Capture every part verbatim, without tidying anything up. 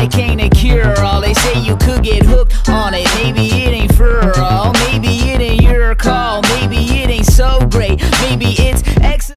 like ain't a cure-all. They say you could get hooked on it. Maybe it ain't for all. Maybe it ain't your call. Maybe it ain't so great. Maybe it's excellent.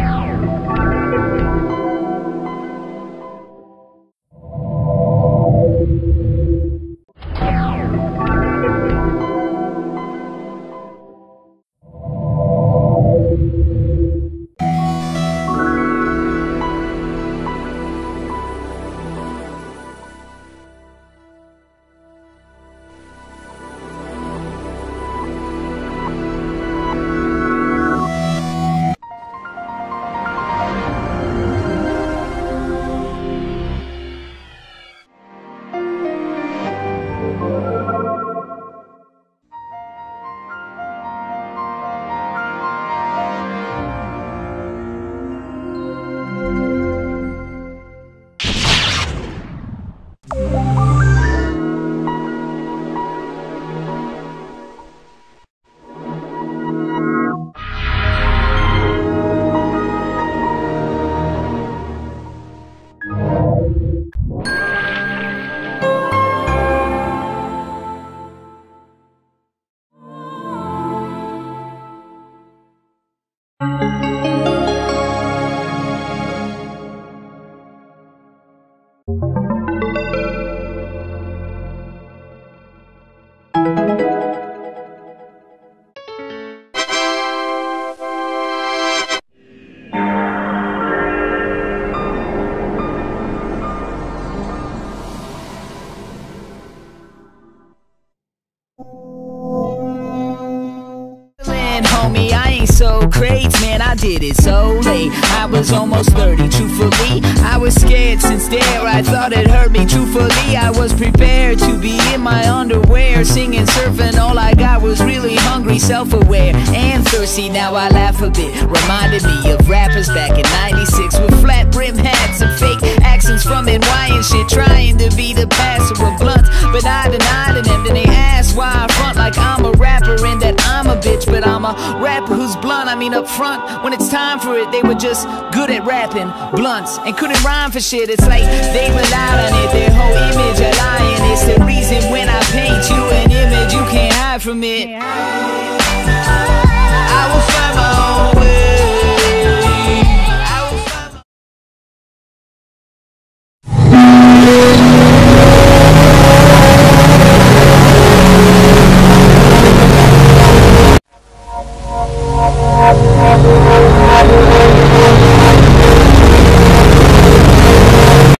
Homie, I ain't so great, man, I did it so late. I was almost thirty, truthfully I was scared since there, I thought it hurt me. Truthfully, I was prepared to be in my underwear, singing, surfing, all I got was really hungry, self-aware, and thirsty. Now I laugh a bit, reminded me of rappers back in ninety-six with flat brim hats and fake accents from N Y and shit, trying to be the passer of blunts, but I denied them. Then they asked why I front like I'm a rapper and that I'm a bitch, but I'm a rapper who's blunt. I mean up front, when it's time for it, they were just good at rapping blunts and couldn't rhyme for shit. It's like they relied on it, their whole image a lying. It's the reason when I paint you an image, you can't hide from it.